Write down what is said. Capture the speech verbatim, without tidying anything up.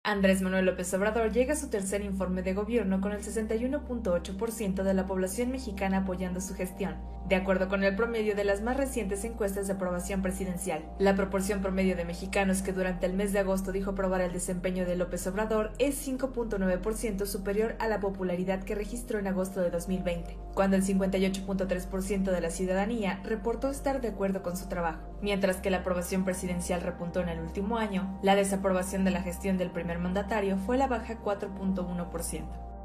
Andrés Manuel López Obrador llega a su tercer informe de gobierno con el sesenta y uno punto ocho por ciento de la población mexicana apoyando su gestión, de acuerdo con el promedio de las más recientes encuestas de aprobación presidencial. La proporción promedio de mexicanos que durante el mes de agosto dijo aprobar el desempeño de López Obrador es cinco punto nueve por ciento superior a la popularidad que registró en agosto de dos mil veinte, cuando el cincuenta y ocho punto tres por ciento de la ciudadanía reportó estar de acuerdo con su trabajo. Mientras que la aprobación presidencial repuntó en el último año, la desaprobación de la gestión del primer mandatario fue la baja cuatro punto uno por ciento.